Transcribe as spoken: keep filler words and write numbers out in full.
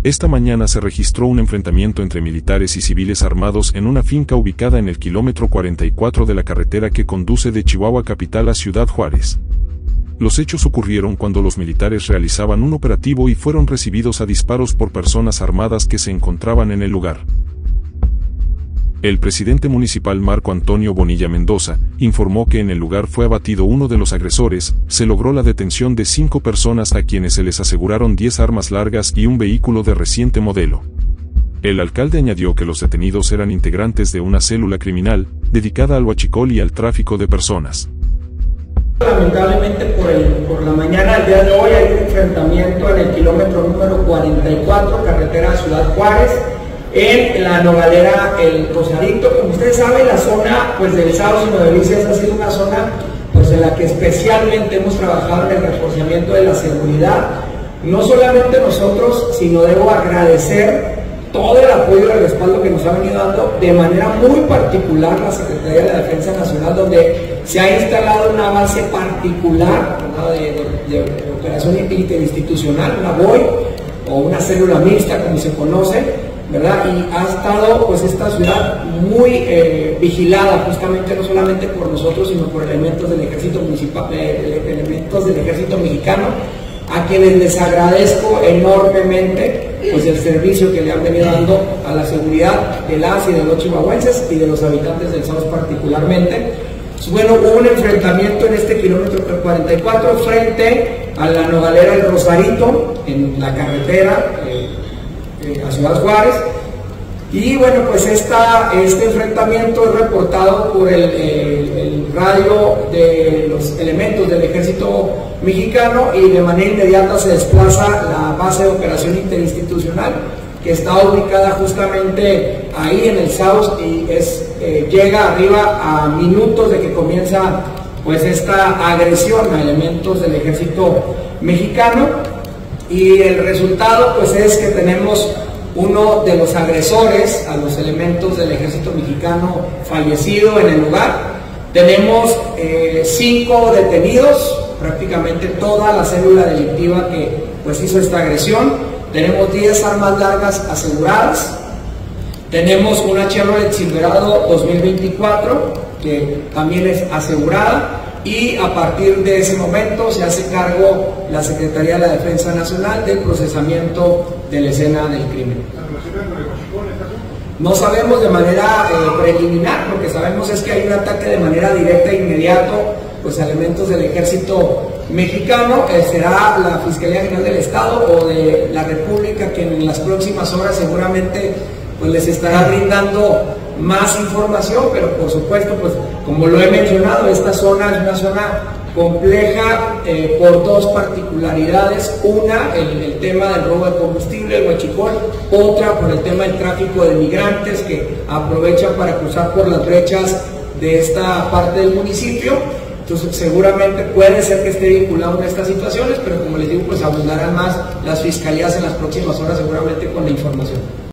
Esta mañana se registró un enfrentamiento entre militares y civiles armados en una finca ubicada en el kilómetro cuarenta y cuatro de la carretera que conduce de Chihuahua capital a Ciudad Juárez. Los hechos ocurrieron cuando los militares realizaban un operativo y fueron recibidos a disparos por personas armadas que se encontraban en el lugar. El presidente municipal Marco Antonio Bonilla Mendoza informó que en el lugar fue abatido uno de los agresores, se logró la detención de cinco personas a quienes se les aseguraron diez armas largas y un vehículo de reciente modelo. El alcalde añadió que los detenidos eran integrantes de una célula criminal dedicada al huachicol y al tráfico de personas. Lamentablemente por, el, por la mañana del día de hoy hay un enfrentamiento en el kilómetro número cuarenta y cuatro, carretera a Ciudad Juárez, en la nogalera El Rosarito. Como ustedes saben, la zona pues, del Sauce y Nueva Delicias ha sido una zona pues, en la que especialmente hemos trabajado en el reforzamiento de la seguridad. No solamente nosotros, sino debo agradecer todo el apoyo y el respaldo que nos ha venido dando de manera muy particular la Secretaría de la Defensa Nacional, donde se ha instalado una base particular, ¿no? de, de, de, de operación interinstitucional, una B O I o una célula mixta como se conoce, ¿verdad? Y ha estado pues esta ciudad muy eh, vigilada justamente no solamente por nosotros, sino por elementos del ejército municipal, eh, elementos del ejército mexicano, a quienes les agradezco enormemente pues el servicio que le han venido dando a la seguridad de las y de los chihuahuenses y de los habitantes del Sauce particularmente. Pues, bueno, hubo un enfrentamiento en este kilómetro cuarenta y cuatro frente a la nogalera El Rosarito, en la carretera eh, eh, a Ciudad Juárez. Y bueno, pues esta, este enfrentamiento es reportado por el, el, el radio de los elementos del ejército mexicano y de manera inmediata se desplaza la base de operación interinstitucional que está ubicada justamente ahí en el Sauce y es, eh, llega arriba a minutos de que comienza pues esta agresión a elementos del ejército mexicano, y el resultado pues es que tenemos uno de los agresores a los elementos del ejército mexicano fallecido en el lugar. Tenemos eh, cinco detenidos, prácticamente toda la célula delictiva que pues hizo esta agresión. Tenemos diez armas largas aseguradas. Tenemos una Chevrolet Silverado dos mil veinticuatro que también es asegurada, y a partir de ese momento se hace cargo la Secretaría de la Defensa Nacional del procesamiento de la escena del crimen. No sabemos de manera eh, preliminar, lo que sabemos es que hay un ataque de manera directa e inmediato pues, a elementos del ejército mexicano. Eh, será la Fiscalía General del Estado o de la República que en las próximas horas seguramente pues, les estará brindando más información, pero por supuesto, pues como lo he mencionado, esta zona es una zona compleja eh, por dos particularidades. Una, el, el tema del robo de combustible, el huachicol; otra, por el tema del tráfico de migrantes que aprovechan para cruzar por las brechas de esta parte del municipio. Entonces seguramente puede ser que esté vinculado a estas situaciones, pero como les digo, pues abundarán más las fiscalías en las próximas horas seguramente con la información.